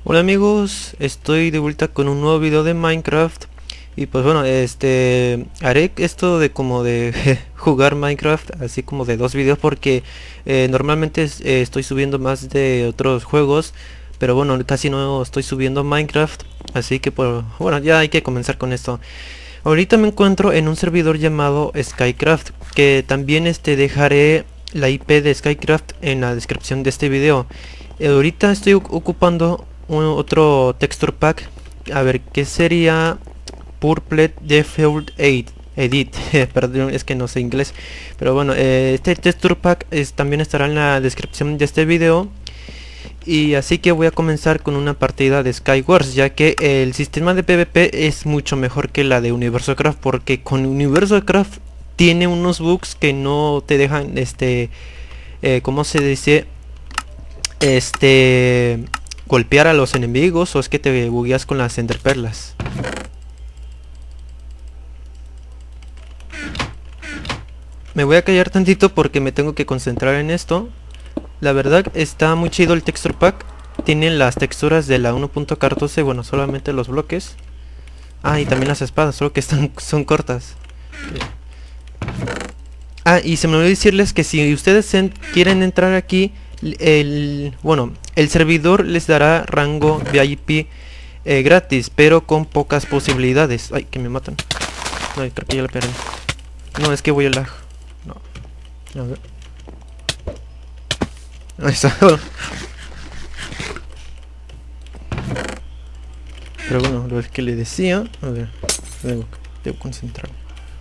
Hola amigos, estoy de vuelta con un nuevo video de Minecraft. Y pues bueno, haré esto de como de jugar Minecraft, así como de dos videos, porque normalmente estoy subiendo más de otros juegos, pero bueno, casi no estoy subiendo Minecraft, así que bueno, ya hay que comenzar con esto. Ahorita me encuentro en un servidor llamado Skycraft, que también dejaré la IP de Skycraft en la descripción de este video. Ahorita estoy ocupando otro texture pack. A ver, ¿qué sería? Purple Default Edit. Perdón, es que no sé inglés. Pero bueno, este texture pack también estará en la descripción de este video. Y así que voy a comenzar con una partida de Skywars, ya que el sistema de PvP es mucho mejor que la de Universo Craft, porque con Universo Craft tiene unos bugs que no te dejan, ¿cómo se dice? Golpear a los enemigos, o es que te bugueas con las enderperlas. Me voy a callar tantito porque me tengo que concentrar en esto. La verdad está muy chido el texture pack. Tienen las texturas de la 1.14, bueno, solamente los bloques. Ah, y también las espadas, solo que son cortas. Ah, y se me olvidó decirles que si ustedes quieren entrar aquí, el servidor les dará rango VIP gratis, pero con pocas posibilidades. Ay, que me matan. Ay, creo que ya la perdí. No, es que voy a lag. No. A ver. Ahí está. Pero bueno, lo que le decía. A ver, debo concentrarme.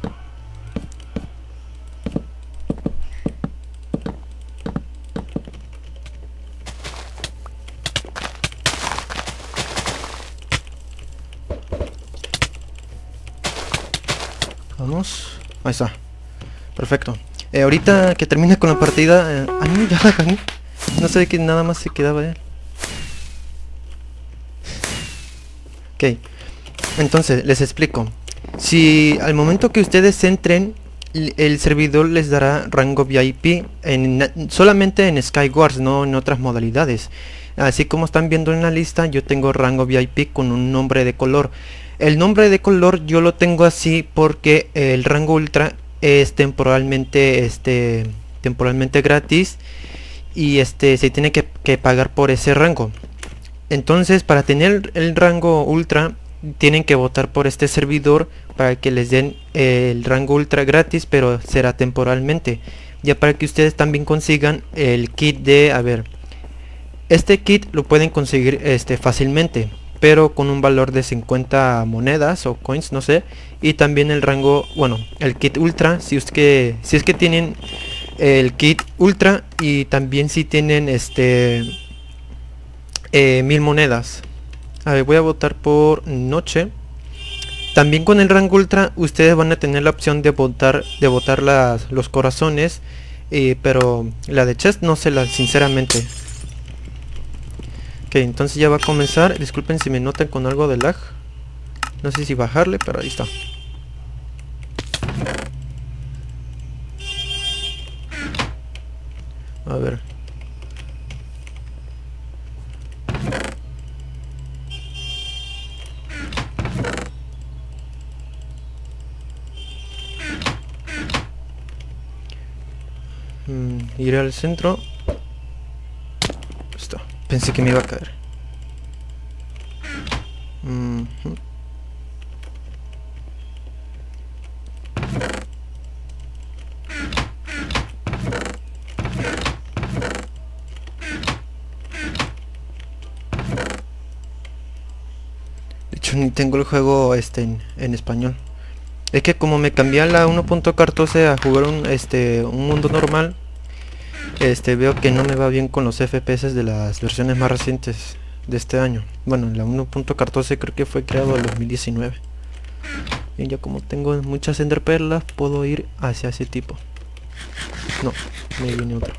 Vamos. Ahí está. Perfecto. Ahorita que termine con la partida. Ah, no, ya la gané. No sé que nada más se quedaba él. Ok. Entonces, les explico. Si al momento que ustedes entren, el servidor les dará rango VIP solamente en Skywars, no en otras modalidades. Así como están viendo en la lista, yo tengo rango VIP con un nombre de color. El nombre de color yo lo tengo así porque el rango ultra es temporalmente gratis, y se tiene que pagar por ese rango. Entonces, para tener el rango ultra tienen que votar por este servidor para que les den el rango ultra gratis, pero será temporalmente, ya para que ustedes también consigan el kit de, a ver, este kit lo pueden conseguir fácilmente, pero con un valor de 50 monedas o coins, no sé. Y también el rango, bueno, el kit ultra, si es que tienen el kit ultra, y también si tienen 1000 monedas. A ver, voy a votar por noche. También con el rango ultra ustedes van a tener la opción de votar los corazones, pero la de chest no sé, sinceramente. Ok, entonces ya va a comenzar. Disculpen si me notan con algo de lag. No sé si bajarle, pero ahí está. A ver. Iré al centro. Esto. Pensé que me iba a caer. De hecho, ni tengo el juego en español. Es que como me cambié a la 1.14 a jugar un mundo normal, veo que no me va bien con los FPS de las versiones más recientes de este año. Bueno, la 1.14 creo que fue creado en 2019. Y ya como tengo muchas enderperlas, puedo ir hacia ese tipo. No, me viene otro.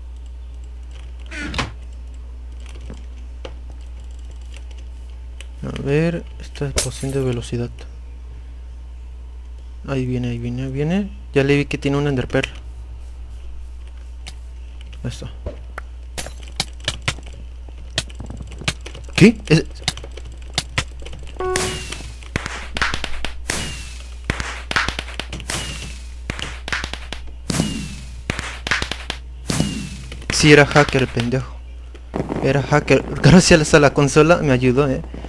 A A ver, esta es poción de velocidad. Ahí viene, ahí viene, ahí viene. Ya le vi que tiene un enderpearl. Esto. ¿Qué? Sí, era hacker el pendejo. Era hacker. Gracias a la consola me ayudó,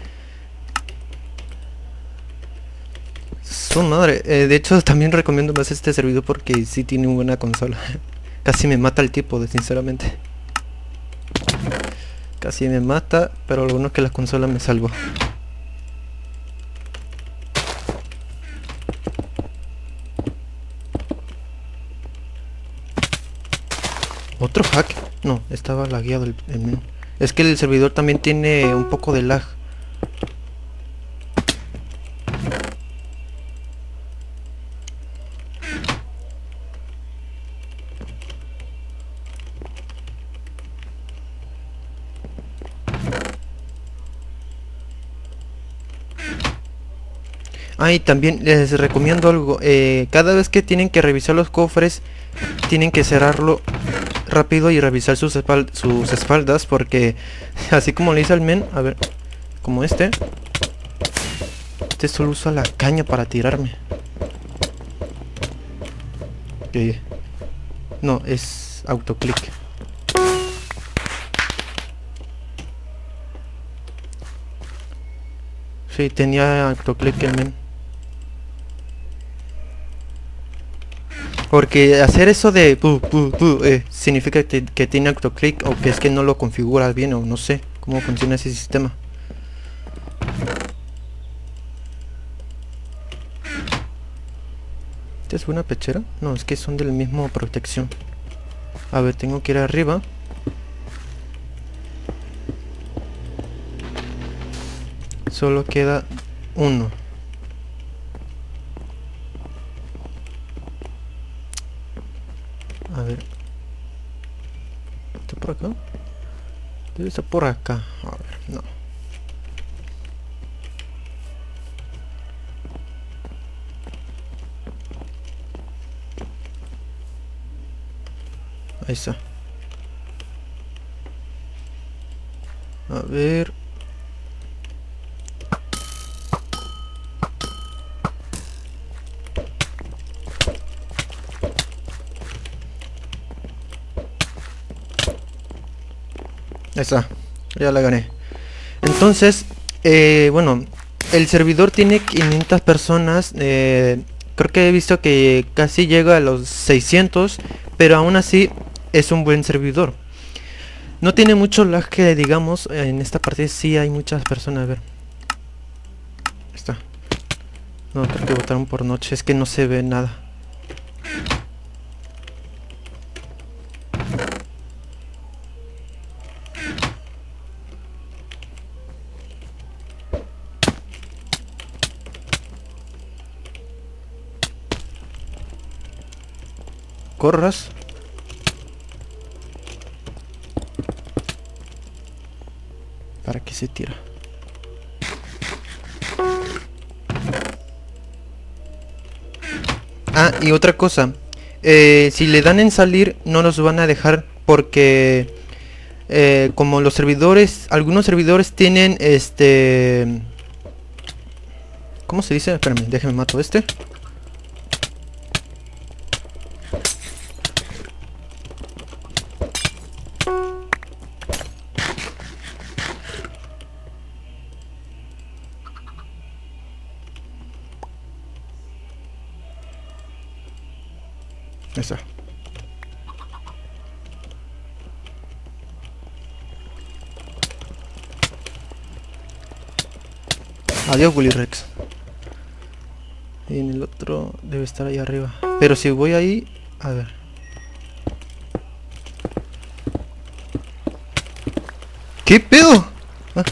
Su madre. De hecho, también recomiendo más este servidor porque sí tiene una buena consola. Casi me mata el tipo, sinceramente. Casi me mata, pero lo bueno es que la consola me salvó. ¿Otro hack? No, estaba lagueado el menú. Es que el servidor también tiene un poco de lag. Ah, y también les recomiendo algo. Cada vez que tienen que revisar los cofres, tienen que cerrarlo rápido y revisar sus espaldas, porque así como le hice al men, a ver, como este solo usa la caña para tirarme. No, es autoclick. Sí, tenía autoclick el men. Porque hacer eso de significa que tiene autoclick, o que es que no lo configuras bien, o no sé cómo funciona ese sistema. ¿Esta es una pechera? No, es que son del mismo protección. A ver, tengo que ir arriba. Solo queda uno. A ver. ¿Está por acá? Debe estar por acá. A ver, no. Ahí está. A ver. Ahí está. Ya la gané. Entonces, bueno, el servidor tiene 500 personas. Creo que he visto que casi llega a los 600, pero aún así es un buen servidor. No tiene mucho lag que digamos. En esta parte sí hay muchas personas. A ver. Está. No, creo que votaron por noche. Es que no se ve nada. Corras. ¿Para qué se tira? Ah, y otra cosa. Si le dan en salir, no nos van a dejar porque como los servidores, algunos servidores tienen ¿cómo se dice? Espérame, déjame mato este. Esa. Adiós, Willy Rex. Y en el otro debe estar ahí arriba. Pero si voy ahí, a ver. ¿Qué pedo? Ah.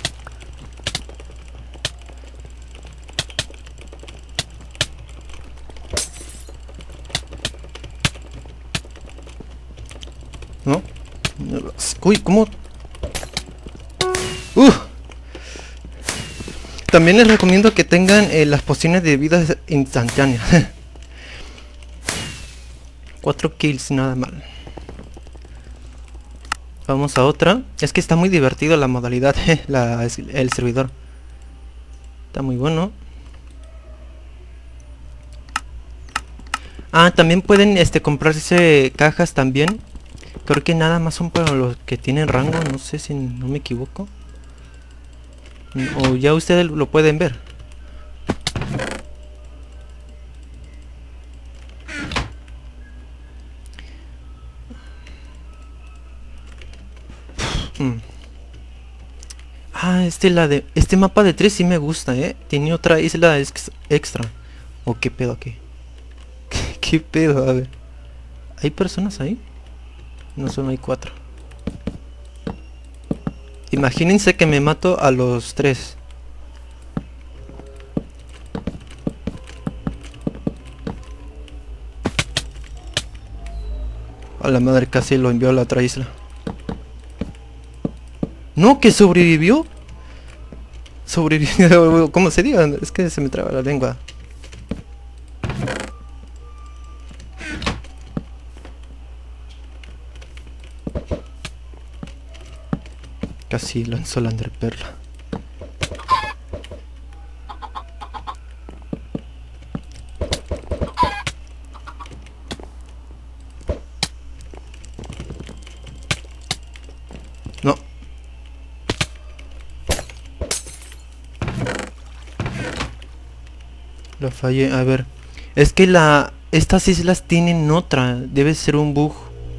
¿No? Uy, ¿cómo? también les recomiendo que tengan las pociones de vida instantáneas. 4 kills, nada mal. Vamos a otra. Es que está muy divertido la modalidad, el servidor. Está muy bueno. Ah, también pueden comprarse cajas también. Creo que nada más son para los que tienen rango, no sé si no me equivoco. O ya ustedes lo pueden ver. Ah, este mapa de 3 sí me gusta, Tiene otra isla extra. ¿O qué pedo aquí? ¿Qué pedo? A ver. ¿Hay personas ahí? No, solo hay 4. Imagínense que me mato a los 3. A la madre, casi lo envió a la otra isla. No, que sobrevivió. Sobrevivió. ¿Cómo se diga? Es que se me traba la lengua. Casi lanzó la enderperla. No. Lo fallé. A ver. Es que estas islas tienen otra. Debe ser un bug.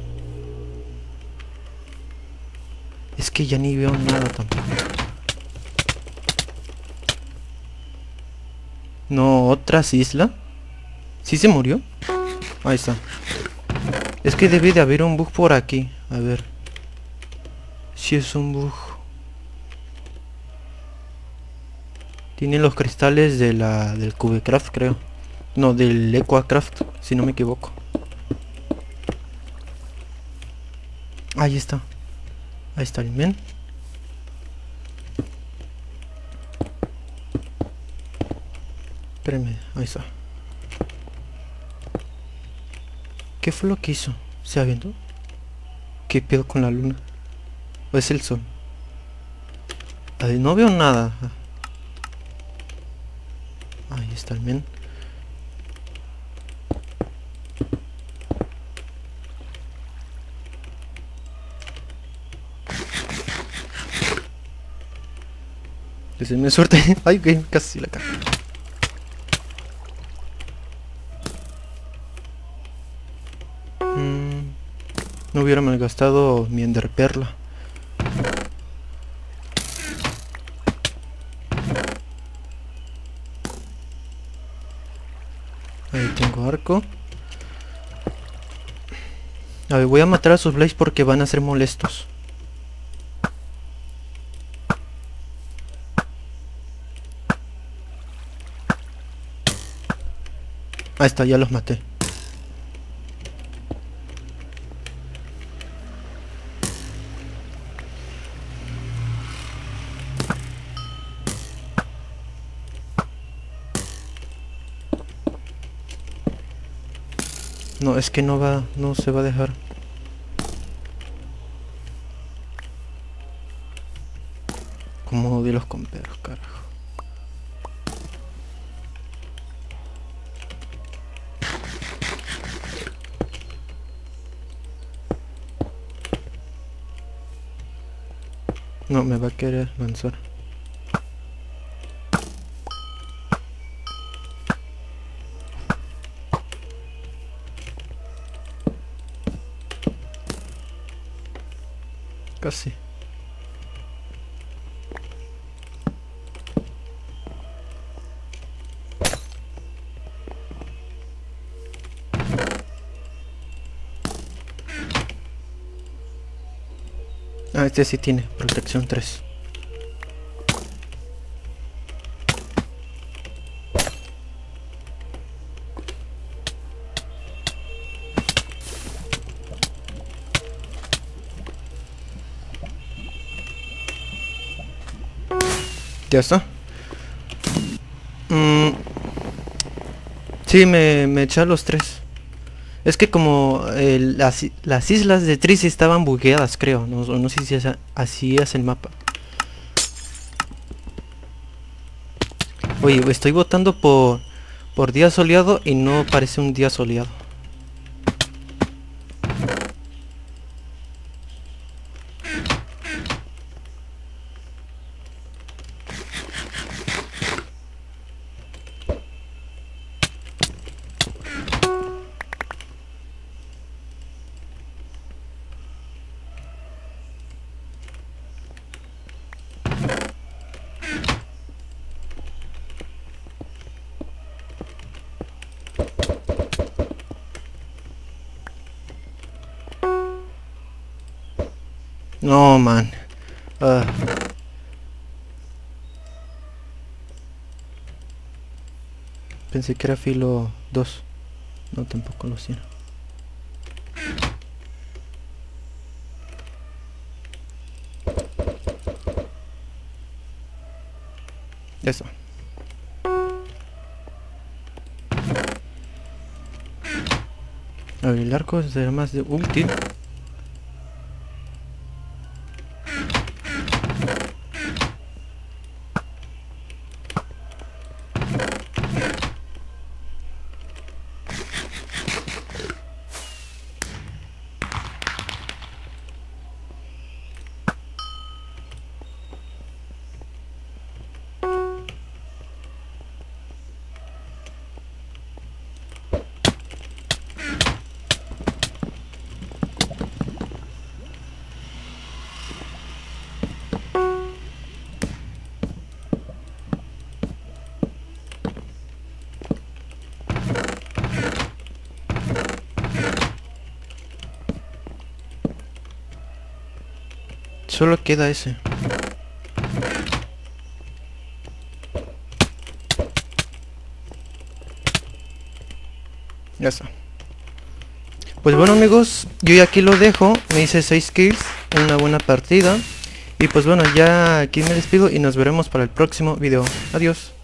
Es que ya ni veo nada tampoco. No, otras islas. ¿Sí se murió? Ahí está. Es que debe de haber un bug por aquí. A ver. Si es un bug. Tiene los cristales de del Cubecraft, creo. No, del Equacraft, si no me equivoco. Ahí está. Ahí está el men. Espérenme, ahí está. ¿Qué fue lo que hizo? ¿Se aventó? ¿Qué pedo con la luna? ¿O es el sol? Ay, no veo nada. Ahí está el men. Deseame suerte. Ay, que casi la cago. No hubiera malgastado mi enderperla. Ahí tengo arco. A ver, voy a matar a sus blaze porque van a ser molestos. Ahí está, ya los maté. No, es que no se va a dejar. Como odio los comperos, carajo. No, me va a querer lanzar. Casi. Ah, este sí tiene protección 3. Ya está. Mm, sí, me eché a los tres. Es que como las islas de Tris estaban bugueadas, creo. No sé si así es el mapa. Oye, estoy votando por día soleado y no parece un día soleado. No, man. Ah, pensé que era filo 2. No, tampoco lo tiene. Eso. A ver, el arco será más de útil. Solo queda ese. Ya está. Pues bueno amigos, yo ya aquí lo dejo. Me hice 6 kills, una buena partida. Y pues bueno, ya aquí me despido y nos veremos para el próximo video. Adiós.